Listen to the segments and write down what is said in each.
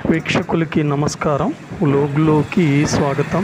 వీక్షకులకి నమస్కారం. వ్లాగ్లోకి స్వాగతం.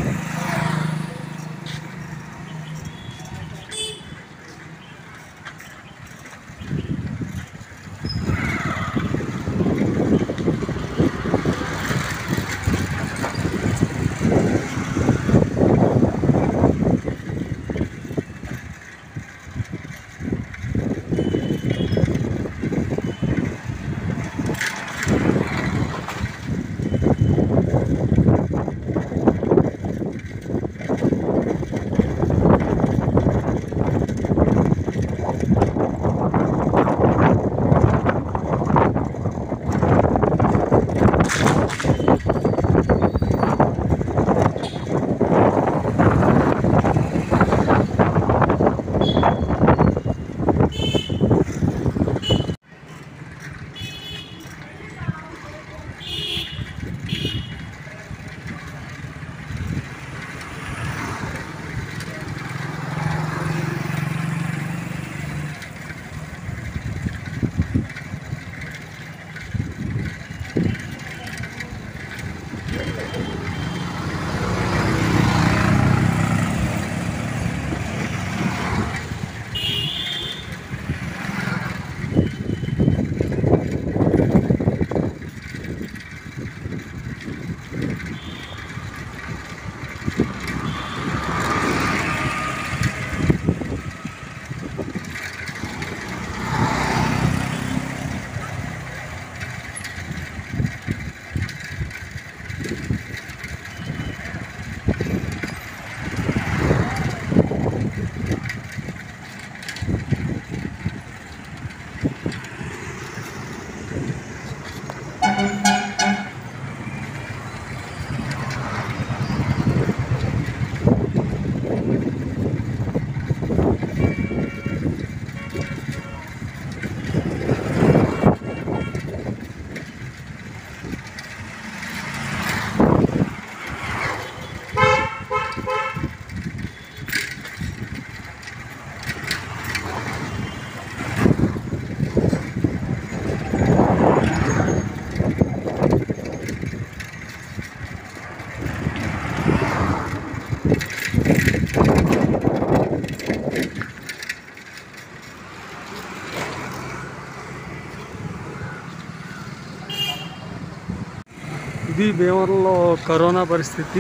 ఇది భీమవరంలో కరోనా పరిస్థితి.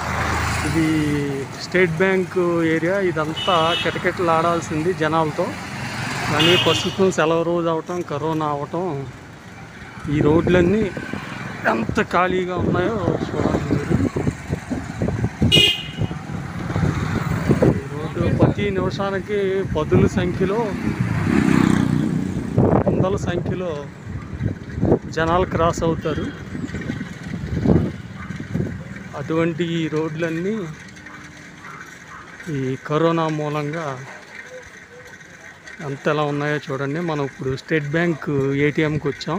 ఇది స్టేట్ బ్యాంక్ ఏరియా. ఇదంతా కిటకిటలు ఆడాల్సింది జనాలతో, కానీ ప్రస్తుతం సెలవు రోజు అవటం, కరోనా అవటం, ఈ రోడ్లన్నీ ఎంత ఖాళీగా ఉన్నాయో చూడండి. ఈ రోడ్డు ప్రతి నిమిషానికి పదుల సంఖ్యలో, వందల సంఖ్యలో జనాలు క్రాస్ అవుతారు. అటువంటి ఈ రోడ్లన్నీ ఈ కరోనా మూలంగా ఎంత ఎలా ఉన్నాయో చూడండి. మనం ఇప్పుడు స్టేట్ బ్యాంక్ ఏటీఎంకి వచ్చాం.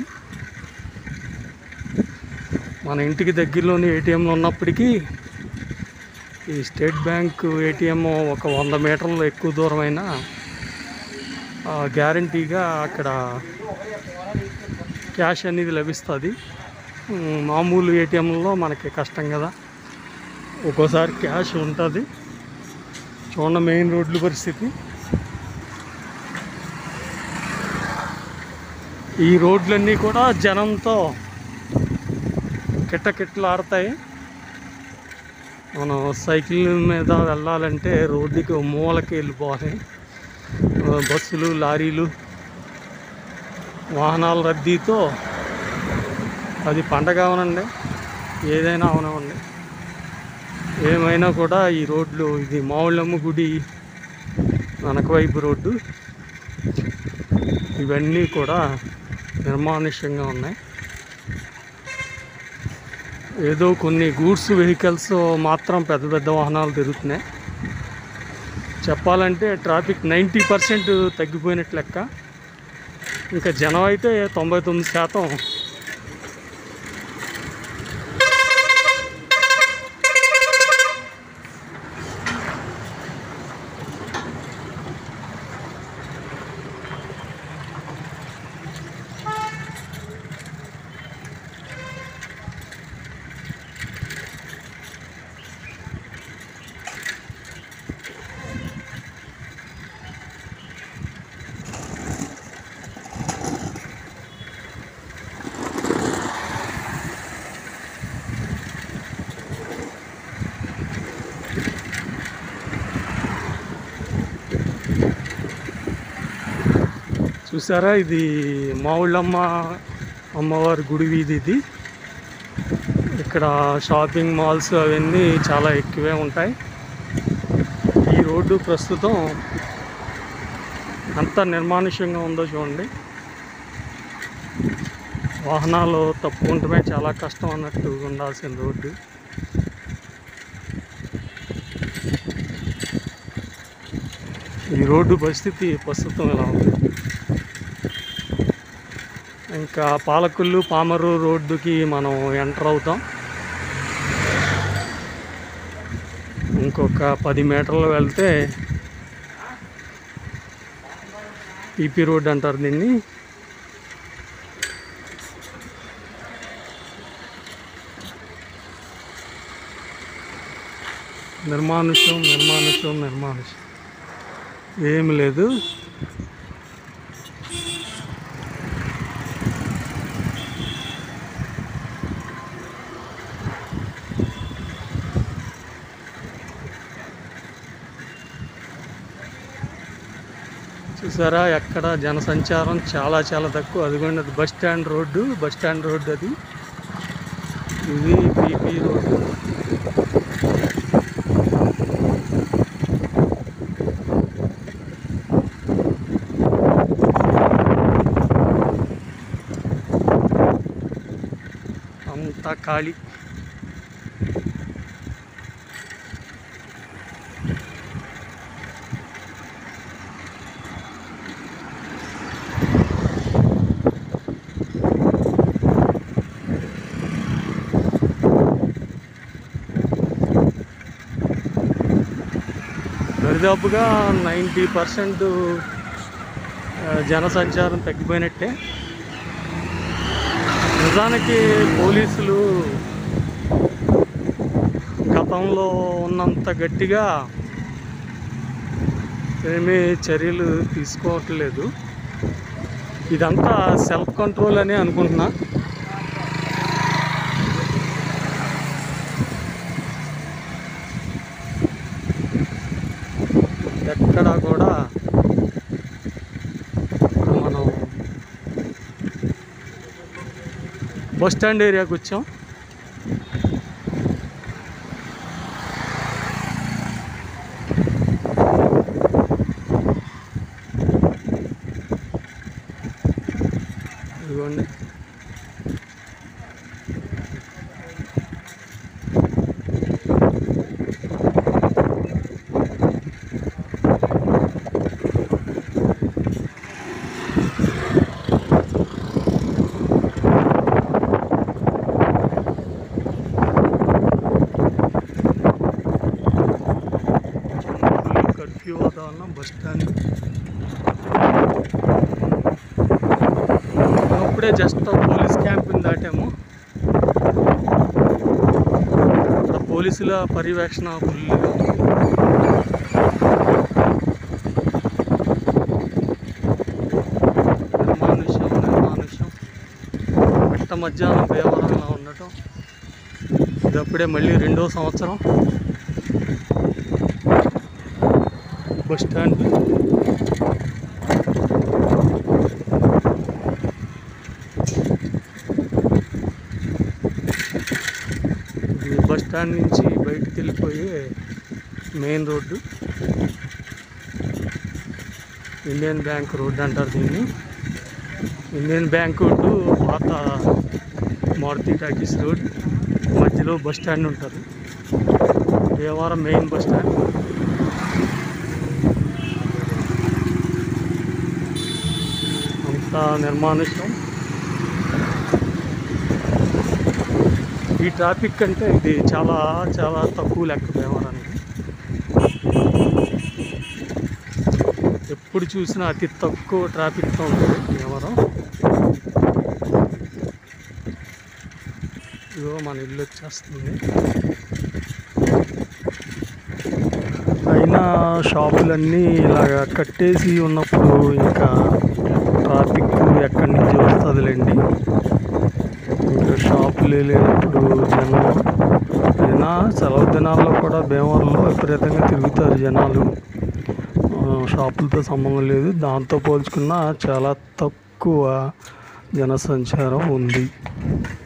మన ఇంటికి దగ్గరలోని ఏటీఎంలు ఉన్నప్పటికీ ఈ స్టేట్ బ్యాంక్ ఏటీఎం ఒక 100 మీటర్లు ఎక్కువ దూరమైనా గ్యారంటీగా అక్కడ క్యాష్ అనేది లభిస్తుంది. మామూలు ఏటీఎంలలో మనకి కష్టం కదా, ఒక్కోసారి క్యాష్ ఉంటుంది. చూడండి మెయిన్ రోడ్ల పరిస్థితి. ఈ రోడ్లన్నీ కూడా జనంతో కిట్టకిట్టలు ఆడతాయి. మనం సైకిల్ మీద వెళ్ళాలంటే రోడ్డుకి మూలకి వెళ్ళిపోవాలి. బస్సులు, లారీలు, వాహనాల రద్దీతో అది పండగ అవనండి, ఏదైనా అవనివ్వండి, ఏమైనా కూడా ఈ రోడ్లు, ఇది మావుళ్ళమ్మ గుడి వెనక వైపు రోడ్డు, ఇవన్నీ కూడా నిర్మానుష్యంగా ఉన్నాయి. ఏదో కొన్ని గూడ్స్ వెహికల్స్ మాత్రం పెద్ద పెద్ద వాహనాలు తిరుగుతున్నాయి. చెప్పాలంటే ట్రాఫిక్ 90% తగ్గిపోయినట్లు లెక్క. ఇంకా జనం అయితే 99%. చూసారా, ఇది మావుళ్ళమ్మ అమ్మవారి గుడి వీధి ఇది. ఇక్కడ షాపింగ్ మాల్స్ అవన్నీ చాలా ఎక్కువే ఉంటాయి. ఈ రోడ్డు ప్రస్తుతం అంత నిర్మానుష్యంగా ఉందో చూడండి. వాహనాలు తప్పుకుంటమే చాలా కష్టం అన్నట్టు ఉండాల్సిన రోడ్డు. ఈ రోడ్డు పరిస్థితి ప్రస్తుతం ఇలా ఉంది. ఇంకా పాలకొల్లు పామరు రోడ్డుకి మనం ఎంటర్ అవుతాం. ఇంకొక 10 మీటర్లు వెళ్తే పీపీ రోడ్ అంటారు దీన్ని. నిర్మానుష్యం ఏమి లేదు. చూసారా, ఎక్కడ జనసంచారం చాలా తక్కువ. అదిగోండి, అది బస్ స్టాండ్ రోడ్డు అది. ఇది పీపీ రోడ్డు. అంతా ఖాళీ. దరిదాపుగా 90% జనసంచారం తగ్గిపోయినట్టే. నిజానికి పోలీసులు గతంలో ఉన్నంత గట్టిగా ఏమీ చర్యలు తీసుకోవట్లేదు. ఇదంతా సెల్ఫ్ కంట్రోల్ అని అనుకుంటున్నా. ఎక్కడా కూడా మనం బస్ స్టాండ్ ఏరియాకి వచ్చాం. ఇదిగోండి, కర్ఫ్యూ వాతావరణం బస్ స్టాండ్. అప్పుడే జస్ట్ పోలీస్ క్యాంప్ని దాటాము. ఇక్కడ పోలీసుల పర్యవేక్షణ ఫుల్గా ఉంది. నిర్మానుష్యం మిట్ట మధ్యాహ్నం భీమవరంలో ఉండటం. ఇది అప్పుడే మళ్ళీ 2వ సంవత్సరం బస్ స్టాండ్. ఇది బస్ స్టాండ్ నుంచి బయటికి వెళ్ళిపోయే main road. Indian bank road అంటారు దీన్ని. ఇండియన్ బ్యాంక్ రోడ్డు, పాత మారుతి టాకీస్ రోడ్, మధ్యలో బస్ స్టాండ్ ఉంటుంది. Bhimavaram main bus stand. అంతా నిర్మానుష్యం. ఈ ట్రాఫిక్ అంటే ఇది చాలా తక్కువ లెక్క భీమవరానికి. ఎప్పుడు చూసినా అతి తక్కువ ట్రాఫిక్తో ఉంటుంది భీమవరం. ఇదిగో మన ఇల్లు వచ్చేస్తుంది. అయినా షాపులన్నీ ఇలాగ కట్టేసి ఉన్నప్పుడు ఇంకా ట్రాఫిక్ ఎక్కడి నుంచి వస్తుందిలేండి. ఇంకా షాపులు లేనప్పుడు జనం అయినా సెలవు దినాల్లో కూడా భీమవరంలో విపరీతంగా తిరుగుతారు జనాలు. షాపులతో సంబంధం లేదు. దాంతో పోల్చుకున్న చాలా తక్కువ జనసంచారం ఉంది.